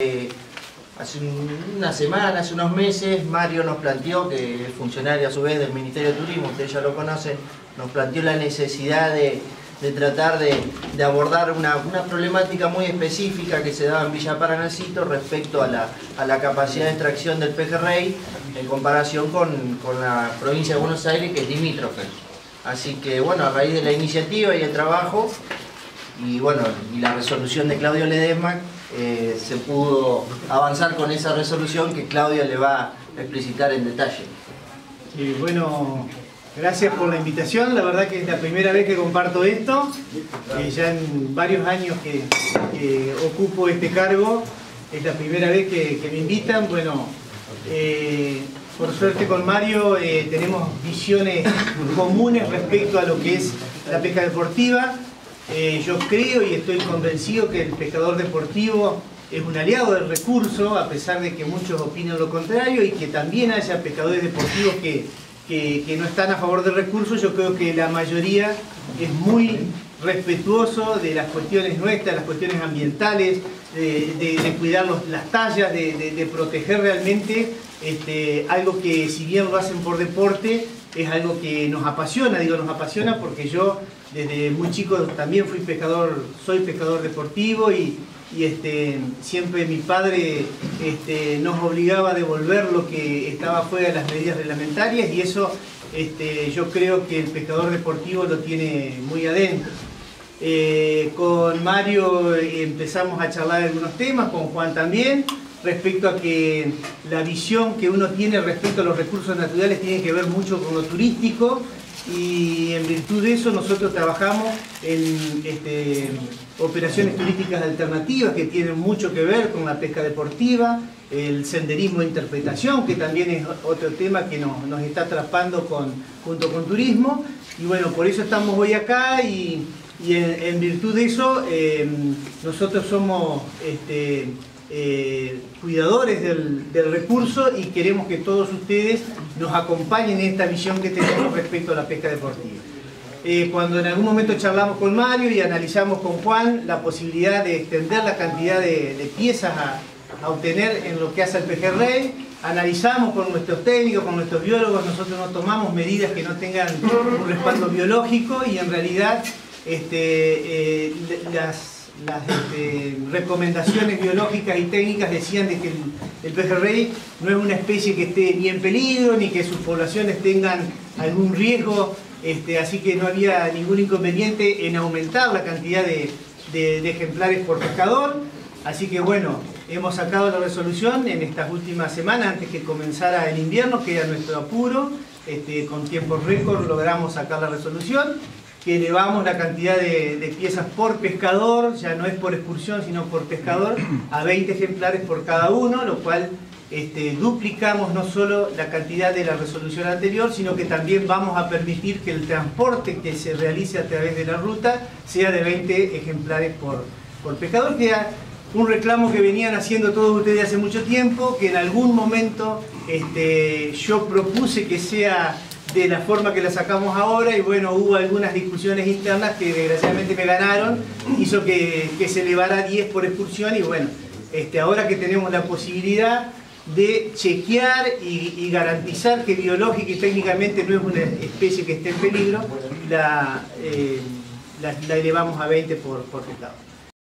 Hace una semana, hace unos meses, Mario nos planteó, que es funcionario a su vez del Ministerio de Turismo, ustedes ya lo conocen, nos planteó la necesidad de tratar de abordar una problemática muy específica que se daba en Villa Paranacito respecto a la capacidad de extracción del pejerrey en comparación con la provincia de Buenos Aires, que es limítrofe. Así que bueno, a raíz de la iniciativa y el trabajo y bueno, y la resolución de Claudio Ledesma, se pudo avanzar con esa resolución que Claudio le va a explicitar en detalle. Bueno, gracias por la invitación. La verdad que es la primera vez que comparto esto. Ya en varios años que ocupo este cargo, es la primera vez que me invitan. Bueno, por suerte con Mario tenemos visiones comunes respecto a lo que es la pesca deportiva. Yo creo y estoy convencido que el pescador deportivo es un aliado del recurso, a pesar de que muchos opinan lo contrario, y que también haya pescadores deportivos que no están a favor del recurso. Yo creo que la mayoría es muy respetuoso de las cuestiones nuestras, las cuestiones ambientales, de cuidar las tallas, de proteger realmente algo que, si bien lo hacen por deporte, es algo que nos apasiona. Digo nos apasiona porque yo desde muy chico también soy pescador deportivo y siempre mi padre nos obligaba a devolver lo que estaba fuera de las medidas reglamentarias, y eso yo creo que el pescador deportivo lo tiene muy adentro. Con Mario empezamos a charlar algunos temas, con Juan también, respecto a que la visión que uno tiene respecto a los recursos naturales tiene que ver mucho con lo turístico, y en virtud de eso nosotros trabajamos en operaciones turísticas alternativas que tienen mucho que ver con la pesca deportiva, el senderismo de interpretación, que también es otro tema que nos está atrapando junto con turismo. Y bueno, por eso estamos hoy acá, y en virtud de eso nosotros somos cuidadores del recurso, y queremos que todos ustedes nos acompañen en esta visión que tenemos respecto a la pesca deportiva. Cuando en algún momento charlamos con Mario y analizamos con Juan la posibilidad de extender la cantidad de piezas a obtener en lo que hace al pejerrey, analizamos con nuestros técnicos, con nuestros biólogos. Nosotros no tomamos medidas que no tengan un respaldo biológico, y en realidad las recomendaciones biológicas y técnicas decían de que el pejerrey no es una especie que esté ni en peligro, ni que sus poblaciones tengan algún riesgo, así que no había ningún inconveniente en aumentar la cantidad de ejemplares por pescador. Así que bueno, hemos sacado la resolución en estas últimas semanas, antes que comenzara el invierno, que era nuestro apuro. Con tiempo récord logramos sacar la resolución, que elevamos la cantidad de piezas por pescador, ya no es por excursión sino por pescador, a 20 ejemplares por cada uno, lo cual duplicamos no solo la cantidad de la resolución anterior, sino que también vamos a permitir que el transporte que se realice a través de la ruta sea de 20 ejemplares por pescador, que era un reclamo que venían haciendo todos ustedes hace mucho tiempo, que en algún momento yo propuse que sea de la forma que la sacamos ahora, y bueno, hubo algunas discusiones internas que desgraciadamente me ganaron, hizo que se elevara a 10 por excursión. Y bueno, ahora que tenemos la posibilidad de chequear y garantizar que biológica y técnicamente no es una especie que esté en peligro, la elevamos a 20 por pescado.